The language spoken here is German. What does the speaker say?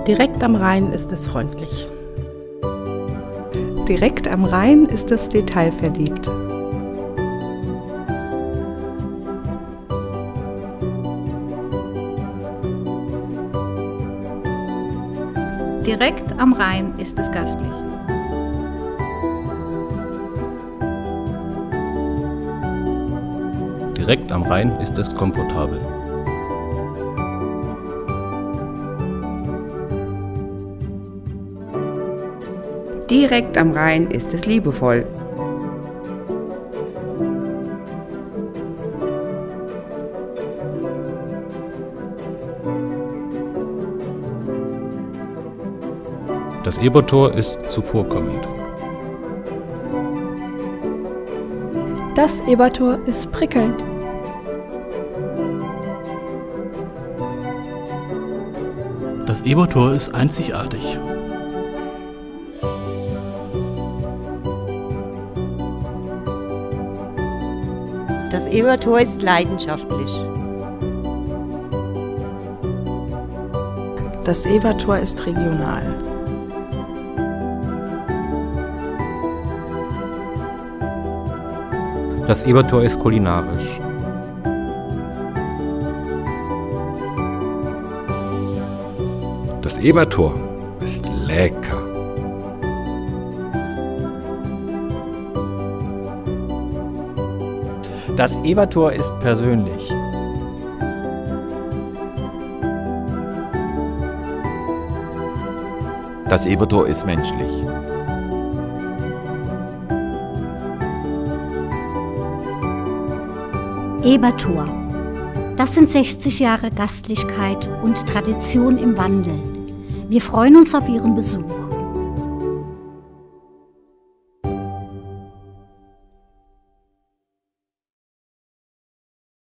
Direkt am Rhein ist es freundlich. Direkt am Rhein ist es detailverliebt. Direkt am Rhein ist es gastlich. Direkt am Rhein ist es komfortabel. Direkt am Rhein ist es liebevoll. Das Ebertor ist zuvorkommend. Das Ebertor ist prickelnd. Das Ebertor ist einzigartig. Das Ebertor ist leidenschaftlich. Das Ebertor ist regional. Das Ebertor ist kulinarisch. Das Ebertor ist lecker. Das Ebertor ist persönlich. Das Ebertor ist menschlich. Ebertor. Das sind 60 Jahre Gastlichkeit und Tradition im Wandel. Wir freuen uns auf Ihren Besuch.